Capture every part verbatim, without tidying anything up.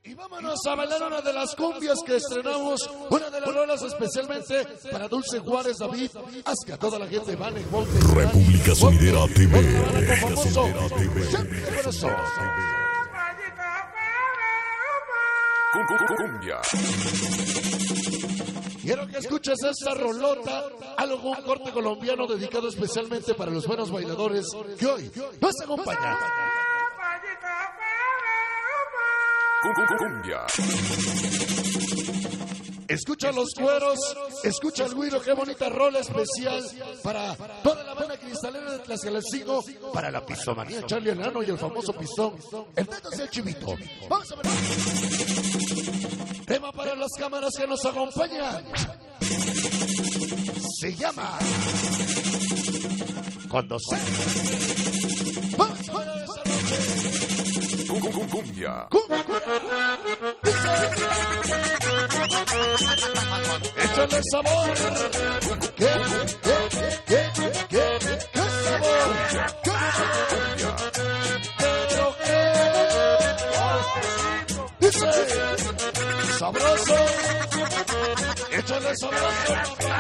Y vámonos a bailar una de las cumbias que estrenamos, una de las rolas especialmente para Dulce Juárez David. Haz que a toda la gente vale. República Sonidera T V. Famoso. Siempre con eso. Cumbia. Quiero que escuches esta rolota, algo un corte colombiano dedicado especialmente para los buenos bailadores que hoy nos acompañan. Cumbia. Escucha los cueros, escucha el güiro, qué bonita rola especial para toda la banda cristalera de Tlaxcalancingo, para la pistomanía Charlie Enano y el famoso pistón, el dedo del chivito. Vamos a ver. Tema para las cámaras que nos acompañan. Se llama Cuando se. Vamos a ver esa noche. Cumbia. Échale sabor. ¿Qué? ¿Qué? ¿Qué? ¿Qué? ¿Qué? ¿Qué sabor? ¿Qué? Pero qué. Dice. Sabroso. Échale sabroso.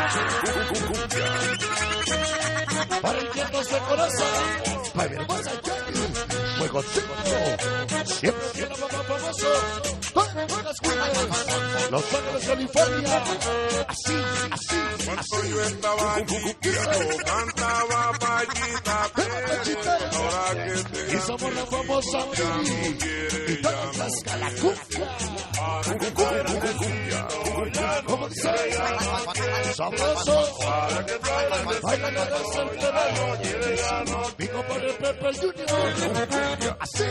Para infiernos de corazón. Para mi hermosa Jackie. Fuego cinco. Siempre tiene mamá famoso. Todas las cumbres. Los Ángeles, California. Así, así, así. Yo estaba chiquito, cantaba Pachita, y somos la famosa Miri. Y todas las calacumbia. Como dice, sabroso. Baila la danza el terreno. Mi compadre Pepe el Junior. Así.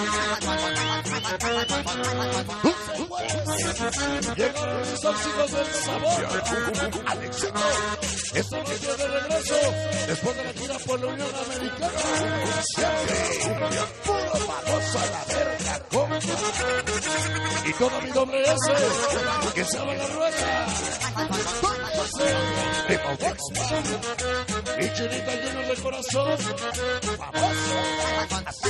Llegaron los óxidos del sabor. Alexito, esta noche de regreso, después de la gira por la Unión Americana. Siempre, puro famoso a la verga, compa. Y todo mi doble S, que se va la rueda. De Boxman. Y Chinita Junior de corazón. Famoso. Así.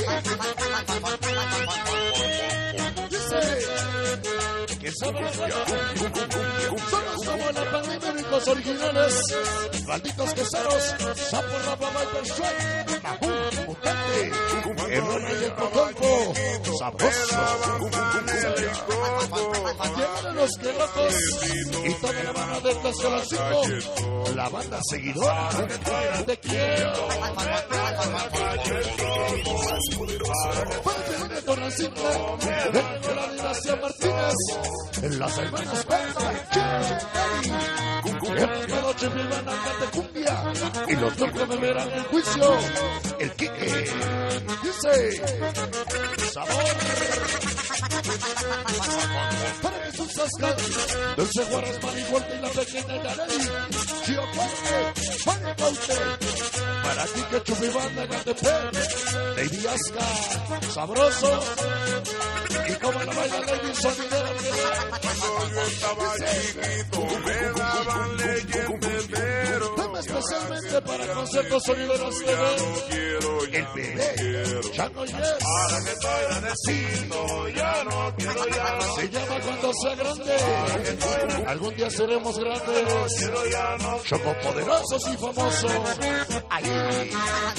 Dice. Que somos somos como la pandemia, únicos originales, malditos queseros, Sapo, Rapa, Viper, Shrek, Mahú, Mutante, el Rona y el Potonco, sabroso, llegaron los que locos y toda la banda de Tlaxcalancingo, la banda seguidora, te quiero. Parte de Torrencito, de la dinastía Martínez, en las hermanas Berta y Chiri. Esta noche me van a cantar de cumbia y los dos que me verán en juicio. El Quique dice sabor para que sus ascas Dulce Juárez, Marihuelta y la pequeña Yareli Chio Cuarte, Marihuelta para ti que Chubibanda, Gatepec, Lady Asca, sabroso. Y como la baila Lady Sonidera que yo estaba chiquito, me daban leyenderos. tema especialmente para conciertos sonideros T V. El bebé, Chango Yes. Ahora que estoy grandecito, ya no quiero ya. Se llama Cuando sea grande. Algún día seremos grandes. Quiero ya no. Chocopoderosos y famosos. Ahí.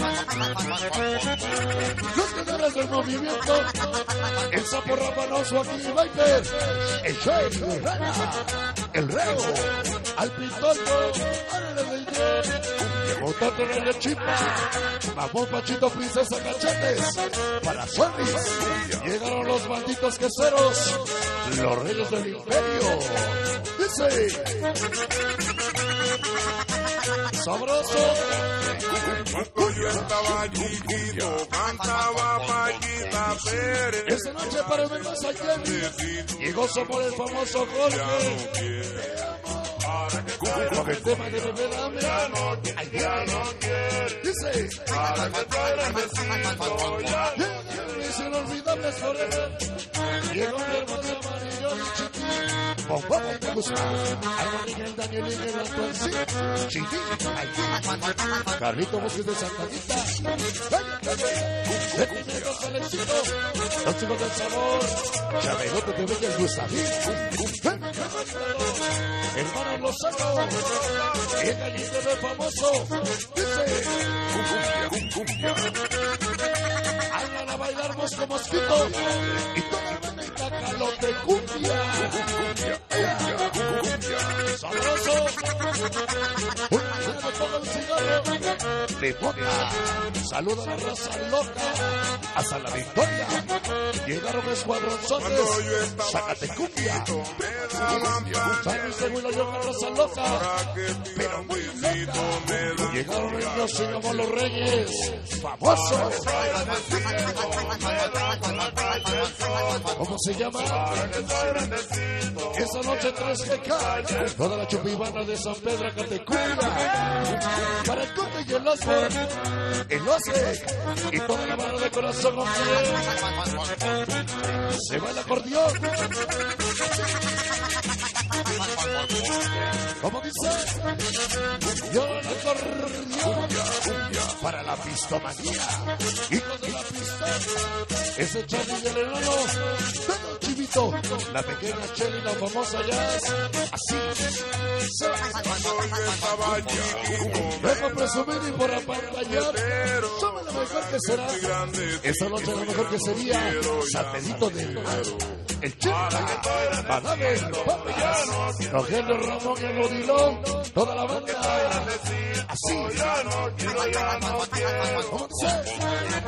Los ganadores del movimiento. El Sapo Rapanoso aquí, Viper. El Shake, el Rana. El Reo. Al Pintolto. Ahora el D J. Llegó Tato en el Chipa. Mamón, Pachito, Princesa, Cachetes. Para Sonis. Llegaron los malditos queseros. Los reyes del imperio. Dice. Sabroso. Cuando yo estaba chiquito, cantaba Pachita Pérez. Esta noche para el más allá. Llegó Somos el famoso Jorge. Con el tema de Bebé Dame. Ay, ya no quiere. Dice. Ahora que estoy grandecito, ya Llegan mis inolvidables forever. Llegó mi hermoso amarillo y chiquito. Bombón me gusta. Armonía, el Daniel, el Antoncín, Chivín, Haití, Carlito Mosques de Santa Anita, Cepillero Salecito, los chicos del sabor, Chaverote te ve el Gustavín, hermano Lozano, el gallito del famoso, dice, cumbia, cumbia, hagan a bailar mosco mosquito, y toda la banda calote cumbia, cumbia, cumbia, cumbia, sabroso, un me ponga un cigarro, de boca, saluda a la raza loca, hasta la victoria, llegaron escuadronzones, sácate cumbia, San Luis de Huila, yo la raza loca, pero muy loca, llegaron ellos y como los reyes, famosos, ¿cómo se llama? Esa noche tres G K, toda la chupibana de San Pedro Catecumbia, para el Conde y el Oscar, el Oscar, y toda la mano de corazón, hombre, se va el acordeón, ¿cómo dice? Yo el acordeón, para la pistomanía, hijos de la pistola, ese Charlie y el enano, todo el chivito, la pequeña Chelly, la famosa jazz, así, vengo a presumir y por apantallar, somos lo mejor que será, esta noche lo mejor que sería, San Pedrito del Mar, el Chela, Badabel, Papas, Rogelio Ramón, el Rodilón, toda la banda, así, ¿cómo dice?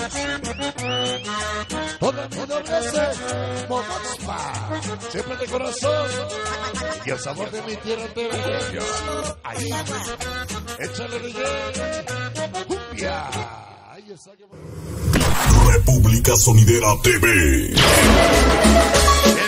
Toda mi nobleza, Momoxpa, siempre de corazón, y el sabor de mi tierra te ve, ahí, échale relleno, cumbia, ahí está. República Sonidera T V.